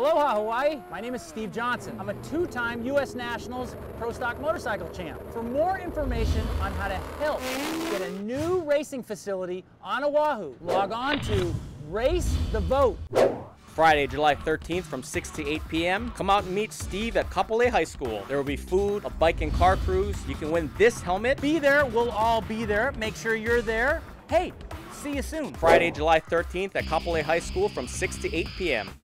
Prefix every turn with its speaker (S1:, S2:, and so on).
S1: Aloha, Hawaii. My name is Steve Johnson. I'm a two-time U.S. Nationals Pro Stock Motorcycle champ. For more information on how to help get a new racing facility on Oahu, log on to Race the Vote.
S2: Friday, July 13th from 6 to 8 p.m. Come out and meet Steve at Kapolei High School. There will be food, a bike and car cruise. You can win this helmet.
S1: Be there. We'll all be there. Make sure you're there. Hey, see you soon.
S2: Friday, July 13th at Kapolei High School from 6 to 8 p.m.